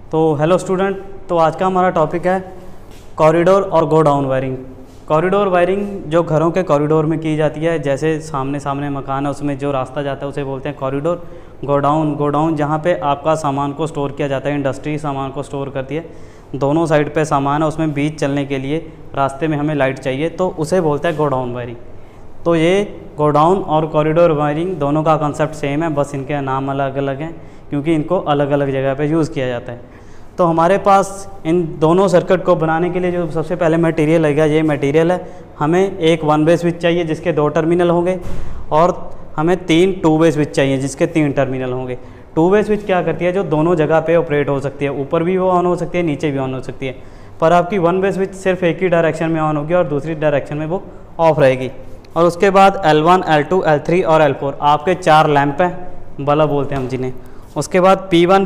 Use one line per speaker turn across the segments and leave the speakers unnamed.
तो hello student, तो आज का हमारा टॉपिक है कॉरिडोर और गोडाउन वायरिंग। कॉरिडोर वायरिंग जो घरों के कॉरिडोर में की जाती है, जैसे सामने मकान है उसमें जो रास्ता जाता है उसे बोलते हैं कॉरिडोर। गोडाउन जहाँ पे आपका सामान को स्टोर किया जाता है, इंडस्ट्री सामान को स्टोर करती है, दोनों साइड पे सामान है, उसमें बीच चलने के लिए रास्ते में हमें लाइट चाहिए तो उसे बोलते हैं गोडाउन वायरिंग। तो ये गोडाउन और कॉरिडोर वायरिंग दोनों का कंसेप्ट सेम है, बस इनके नाम अलग अलग हैं क्योंकि इनको अलग अलग जगह पे यूज़ किया जाता है। तो हमारे पास इन दोनों सर्किट को बनाने के लिए जो सबसे पहले मटेरियल लगेगा, ये मटेरियल है। हमें एक 1 वे स्विच चाहिए जिसके 2 टर्मिनल होंगे और हमें 3 2 वे स्विच चाहिए जिसके 3 टर्मिनल होंगे। 2 वे स्विच क्या करती है, जो दोनों जगह पे ऑपरेट हो सकती है, ऊपर भी वो ऑन हो सकती है, नीचे भी ऑन हो सकती है। पर आपकी 1 वे स्विच सिर्फ एक ही डायरेक्शन में ऑन होगी और दूसरी डायरेक्शन में वो ऑफ रहेगी। और उसके बाद L1, L2, L3 और L4 आपके 4 लैंप हैं, बल्ब बोलते हैं हम जिन्हें। उसके बाद P1,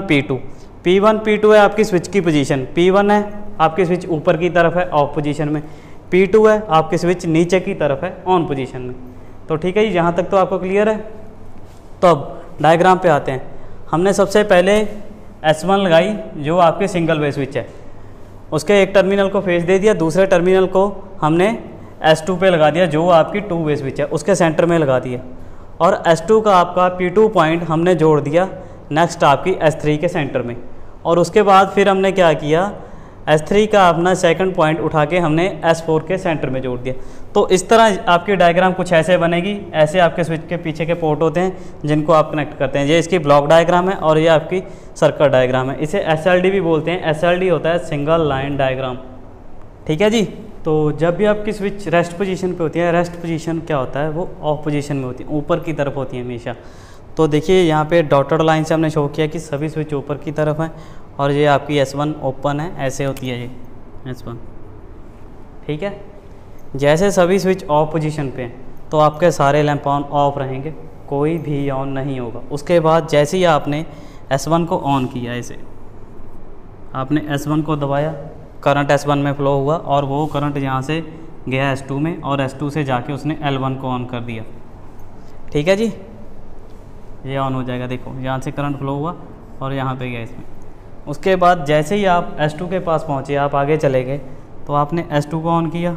P2 है आपकी स्विच की पोजीशन। P1 है आपकी स्विच ऊपर की तरफ है ऑफ पोजीशन में, P2 है आपकी स्विच नीचे की तरफ है ऑन पोजीशन में। तो ठीक है जी, यहाँ तक तो आपको क्लियर है। तो अब डायग्राम पे आते हैं। हमने सबसे पहले S1 लगाई जो आपकी सिंगल वे स्विच है, उसके एक टर्मिनल को फेस दे दिया, दूसरे टर्मिनल को हमने S2 पे लगा दिया जो आपकी 2 वे स्विच है, उसके सेंटर में लगा दिया। और S2 का आपका P2 पॉइंट हमने जोड़ दिया नेक्स्ट आपकी S3 के सेंटर में। और उसके बाद फिर हमने क्या किया, S3 का अपना सेकंड पॉइंट उठा के हमने S4 के सेंटर में जोड़ दिया। तो इस तरह आपकी डायग्राम कुछ ऐसे बनेगी। ऐसे आपके स्विच के पीछे के पोर्ट होते हैं जिनको आप कनेक्ट करते हैं। ये इसकी ब्लॉक डायग्राम है और ये आपकी सर्किट डायग्राम है। इसे SLD भी बोलते हैं। SLD होता है सिंगल लाइन डायग्राम। ठीक है जी। तो जब भी आपकी स्विच रेस्ट पोजीशन पे होती है, रेस्ट पोजीशन क्या होता है, वो ऑफ पोजीशन में होती है, ऊपर की तरफ होती है हमेशा। तो देखिए यहाँ पे डॉटेड लाइन से हमने शो किया कि सभी स्विच ऊपर की तरफ हैं और ये आपकी S1 ओपन है, ऐसे होती है ये S1। ठीक है। जैसे सभी स्विच ऑफ पोजीशन पे हैं तो आपके सारे लैंप ऑन ऑफ रहेंगे, कोई भी ऑन नहीं होगा। उसके बाद जैसे ही आपने S1 को ऑन किया, ऐसे आपने S1 को दबाया, करंट S1 में फ्लो हुआ और वो करंट यहाँ से गया S2 में और S2 से जाके उसने L1 को ऑन कर दिया। ठीक है जी, ये ऑन हो जाएगा। देखो यहाँ से करंट फ्लो हुआ और यहाँ पे गया इसमें। उसके बाद जैसे ही आप S2 के पास पहुँचे, आप आगे चले गए तो आपने S2 को ऑन किया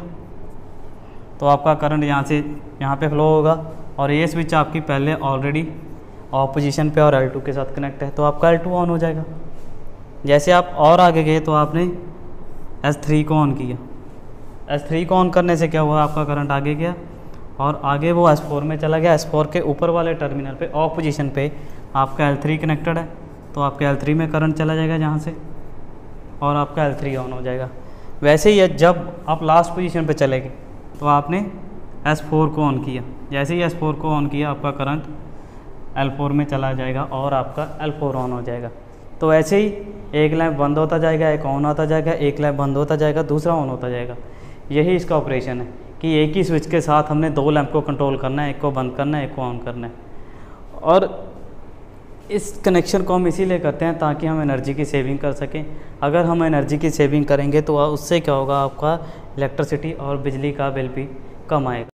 तो आपका करंट यहाँ से यहाँ पे फ्लो होगा और ये स्विच आपकी पहले ऑलरेडी ऑफ पोजीशन पे और L2 के साथ कनेक्ट है तो आपका L2 ऑन हो जाएगा। जैसे आप और आगे गए तो आपने S3 को ऑन किया। S3 को ऑन करने से क्या हुआ, आपका करंट आगे गया और आगे वो S4 में चला गया। S4 के ऊपर वाले टर्मिनल पे ऑफ पोजीशन पे आपका L3 कनेक्टेड है तो आपके L3 में करंट चला जाएगा जहाँ से और आपका L3 ऑन हो जाएगा। वैसे ही जब आप लास्ट पोजीशन पे चले गए तो आपने S4 को ऑन किया। जैसे ही S4 को ऑन किया आपका करंट L4 में चला जाएगा और आपका L4 ऑन हो जाएगा। तो ऐसे ही एक लैंप बंद होता जाएगा, एक ऑन होता जाएगा, एक लैंप बंद होता जाएगा, दूसरा ऑन होता जाएगा। यही इसका ऑपरेशन है कि एक ही स्विच के साथ हमने 2 लैंप को कंट्रोल करना है, एक को बंद करना है, एक को ऑन करना है। और इस कनेक्शन को हम इसीलिए करते हैं ताकि हम एनर्जी की सेविंग कर सकें। अगर हम एनर्जी की सेविंग करेंगे तो उससे क्या होगा, आपका इलेक्ट्रिसिटी और बिजली का बिल भी कम आएगा।